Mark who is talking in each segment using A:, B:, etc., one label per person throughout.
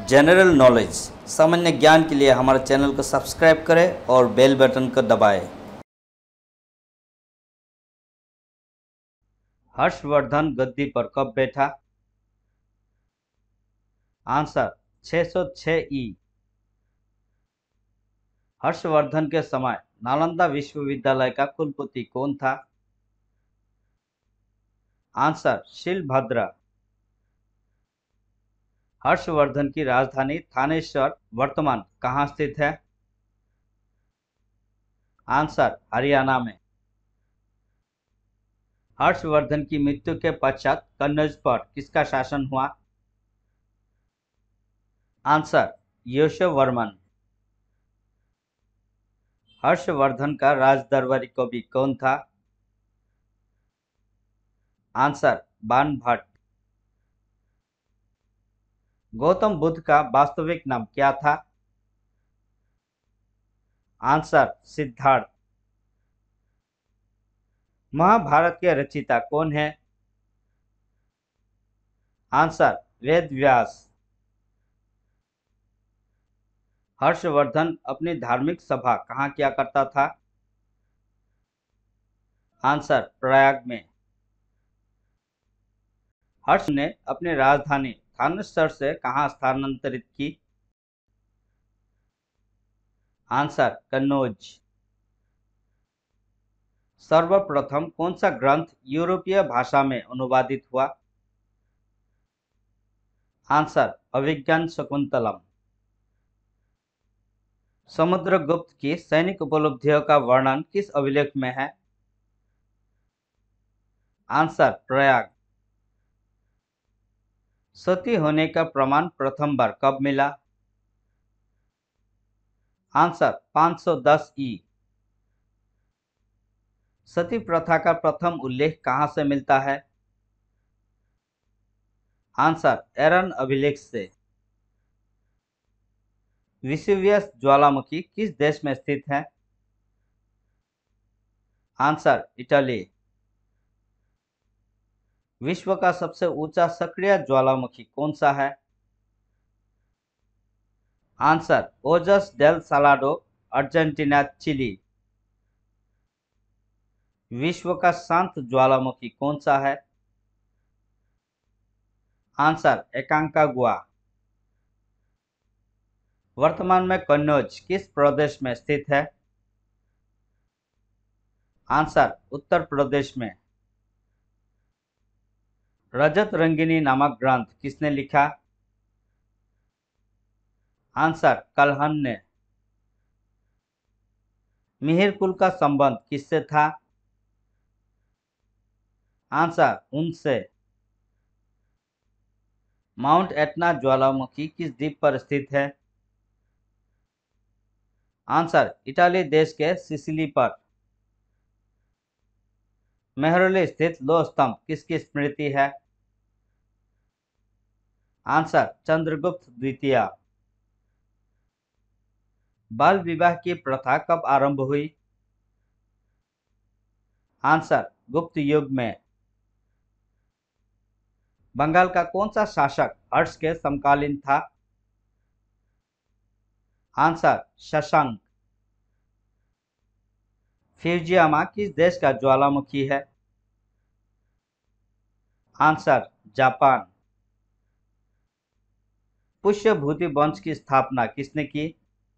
A: General knowledge सामान्य ज्ञान के लिए हमारे चैनल को सब्सक्राइब करें और बेल बटन को दबाएं। हर्षवर्धन गद्दी पर कब बैठा? आंसर 606 ई। हर्षवर्धन के समय नालंदा विश्वविद्यालय का कुलपति कौन था? आंसर शिलभद्र। हर्षवर्धन की राजधानी थानेश्वर वर्तमान कहाँ स्थित है? आंसर हरियाणा में। हर्षवर्धन की मृत्यु के पश्चात कन्नौज पर किसका शासन हुआ? आंसर यशोवर्मन। हर्षवर्धन का राजदरबारी कवि कौन था? आंसर बाणभट्ट। गौतम बुद्ध का वास्तविक नाम क्या था? आंसर सिद्धार्थ। महाभारत के रचयिता कौन है? आंसर वेद व्यास। हर्षवर्धन अपनी धार्मिक सभा कहाँ किया करता था? आंसर प्रयाग में। हर्ष ने अपनी राजधानी थानेश्वर से कहाँ स्थानांतरित की? आंसर कन्नौज। सर्वप्रथम कौन सा ग्रंथ यूरोपीय भाषा में अनुवादित हुआ? आंसर अभिज्ञान शकुंतलम। समुद्रगुप्त की सैनिक उपलब्धियों का वर्णन किस अभिलेख में है? आंसर प्रयाग। सती होने का प्रमाण प्रथम बार कब मिला? आंसर 510 ई। सती प्रथा का प्रथम उल्लेख कहां से मिलता है? आंसर एरन अभिलेख से। वेसुवियस ज्वालामुखी किस देश में स्थित है? Answer Italy. विश्व का सबसे ऊंचा सक्रिय ज्वालामुखी कौन सा है? Answer Ojos del Salado, Argentina, Chile. विश्व का शांत ज्वालामुखी कौन सा है? Answer Aconcagua. वर्तमान में कन्नौज किस प्रदेश में स्थित है? आंसर उत्तर प्रदेश में। रजत रंगिनी नामक ग्रंथ किसने लिखा? आंसर कल्हण ने। मिहिर कुल का संबंध किससे था? आंसर उनसे। माउंट एटना ज्वालामुखी किस द्वीप पर स्थित है? आंसर इटाली देश के सिसिली पर। मेहरौली स्थित लौह स्तंभ किसकी स्मृति है? आंसर चंद्रगुप्त द्वितीय। बाल विवाह की प्रथा कब आरंभ हुई? आंसर गुप्त युग में। बंगाल का कौन सा शासक हर्ष के समकालीन था? आंसर शशांक। फ्यूजियामा किस देश का ज्वालामुखी है? Answer Japan. पुष्यभूति वंश की स्थापना किसने की?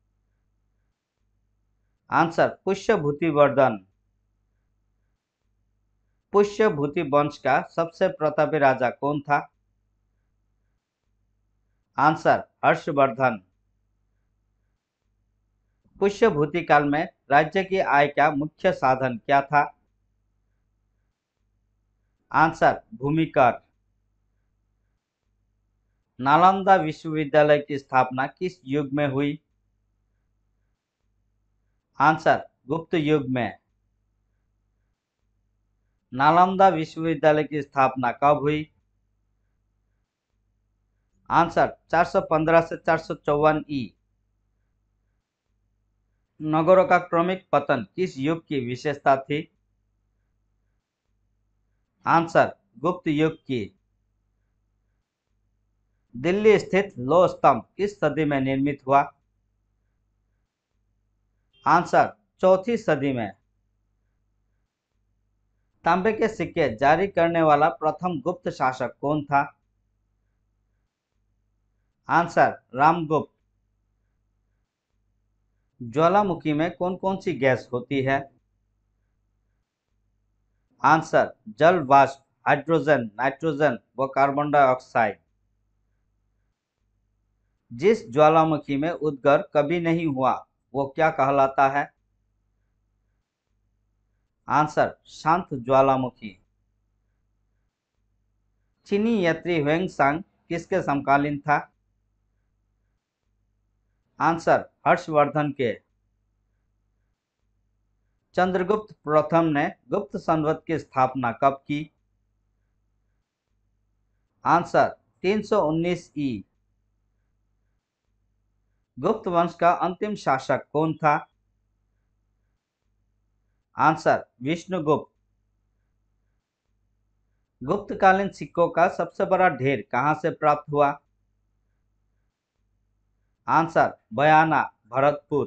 A: आंसर पुष्यभूतिवर्धन। पुष्यभूति वंश का सबसे प्रतापी राजा कौन था? आंसर हर्षवर्धन। पुष्यभूति काल में राज्य की आय का मुख्य साधन क्या था? आंसर भूमि कर। नालंदा विश्वविद्यालय की स्थापना किस युग में हुई? आंसर गुप्त युग में। नालंदा विश्वविद्यालय की स्थापना कब हुई? आंसर 415 से 454 ई। नगरों का क्रमिक पतन किस युग की विशेषता थी? आंसर गुप्त युग की। दिल्ली स्थित लौह स्तंभ किस सदी में निर्मित हुआ? आंसर, चौथी सदी में। तांबे के सिक्के जारी करने वाला प्रथम गुप्त शासक कौन था? आंसर, रामगुप्त। ज्वालामुखी में कौन कौन सी गैस होती है? आंसर, जल वाष्प, हाइड्रोजन, नाइट्रोजन व कार्बन डाइऑक्साइड। जिस ज्वालामुखी में उद्गार कभी नहीं हुआ वो क्या कहलाता है? आंसर, शांत ज्वालामुखी। चीनी यात्री ह्वेंसांग किसके समकालीन था? आंसर, हर्षवर्धन के। चंद्रगुप्त प्रथम ने गुप्त संवत की स्थापना कब की? आंसर, 319 ई। गुप्त वंश का अंतिम शासक कौन था? आंसर, विष्णुगुप्त। गुप्तकालीन सिक्कों का सबसे बड़ा ढेर कहां से प्राप्त हुआ? आंसर, बयाना, भरतपुर।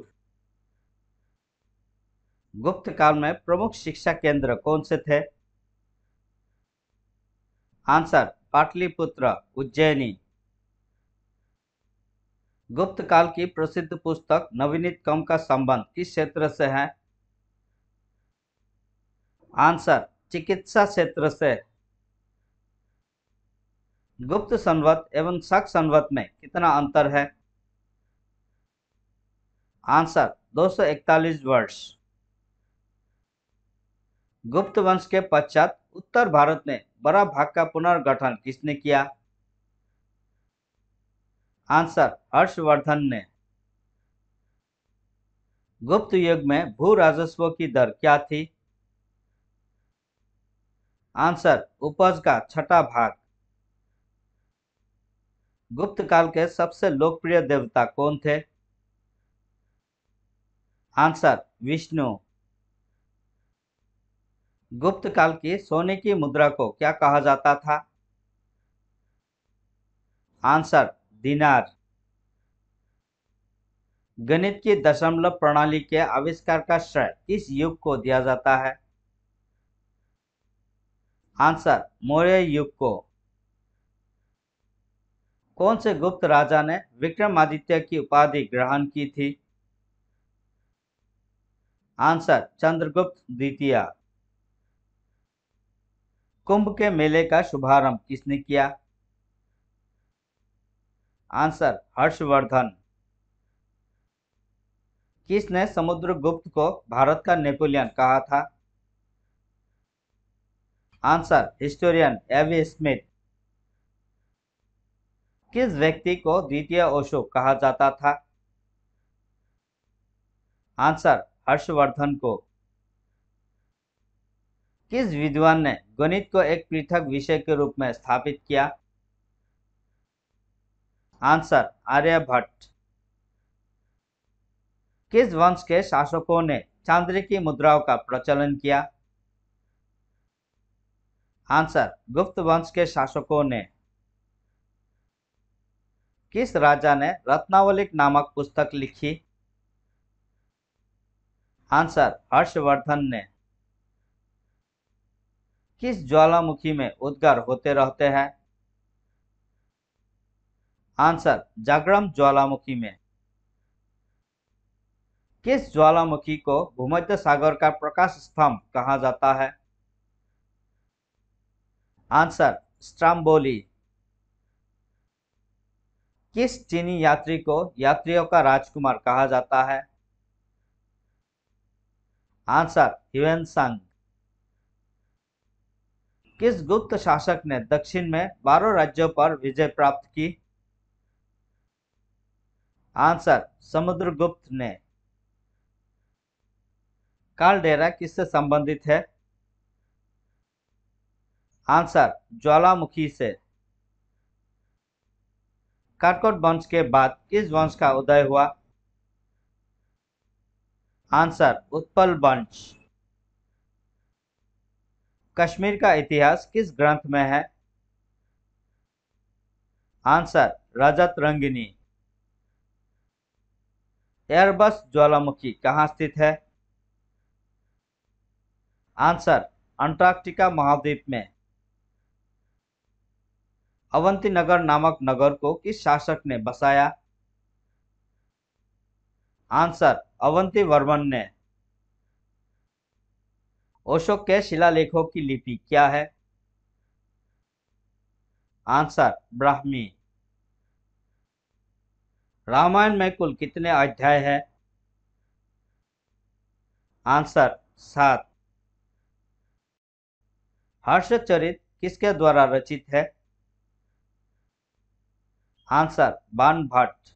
A: गुप्त काल में प्रमुख शिक्षा केंद्र कौन से थे? आंसर, पाटलिपुत्र, उज्जैनी। गुप्त काल की प्रसिद्ध पुस्तक नवनीत कम का संबंध किस क्षेत्र से है? आंसर, चिकित्सा क्षेत्र से। गुप्त संवत एवं शक संवत में कितना अंतर है? आंसर, 241 वर्ष। गुप्त वंश के पश्चात उत्तर भारत में बड़ा भाग का पुनर्गठन किसने किया? आंसर, हर्षवर्धन ने। गुप्त युग में भू राजस्व की दर क्या थी? आंसर, उपज का छठा भाग। गुप्त काल के सबसे लोकप्रिय देवता कौन थे? आंसर, विष्णु। गुप्त काल की सोने की मुद्रा को क्या कहा जाता था? आंसर, दिनार। गणित की दशमलव प्रणाली के आविष्कार का श्रेय किस युग को दिया जाता है? आंसर, मौर्य युग को। कौन से गुप्त राजा ने विक्रमादित्य की उपाधि ग्रहण की थी? आंसर, चंद्रगुप्त द्वितीय। कुंभ के मेले का शुभारंभ किसने किया? आंसर, हर्षवर्धन। किसने समुद्रगुप्त को भारत का नेपोलियन कहा था? Answer, historian AV Smith. किस व्यक्ति को द्वितीय अशोक कहा जाता था? आंसर, हर्षवर्धन को। किस विद्वान ने गणित को एक पृथक विषय के रूप में स्थापित किया? आंसर, आर्यभट्ट। किस वंश के शासकों ने चांदी की मुद्राओं का प्रचलन किया? आंसर, गुप्त वंश के शासकों ने। किस राजा ने रत्नावली नामक पुस्तक लिखी? आंसर, हर्षवर्धन ने। किस ज्वालामुखी में उद्गार होते रहते हैं? आंसर, जागरम ज्वालामुखी में। किस ज्वालामुखी को भूमध्य सागर का प्रकाश स्तंभ कहा जाता है? Answer, Stromboli. किस चीनी यात्री को यात्रियों का राजकुमार कहा जाता है? Answer, Hiuen Tsang. किस गुप्त शासक ने दक्षिण में 12 राज्यों पर विजय प्राप्त की? आंसर, समुद्रगुप्त ने। कालडेरा किससे संबंधित है? आंसर, ज्वालामुखी से। काटकोट वंश के बाद किस वंश का उदय हुआ? आंसर, उत्पल वंश। कश्मीर का इतिहास किस ग्रंथ में है? आंसर रजत रंगिनी। एयरबस ज्वालामुखी कहाँ स्थित है? आंसर अंटार्कटिका महाद्वीप में। अवंती नगर नामक नगर को किस शासक ने बसाया? आंसर अवंती वर्मन ने। अशोक के शिलालेखों की लिपि क्या है? आंसर ब्राह्मी। रामायण में कुल कितने अध्याय हैं? आंसर 7। हर्षचरित किसके द्वारा रचित है? आंसर बाण भट्ट।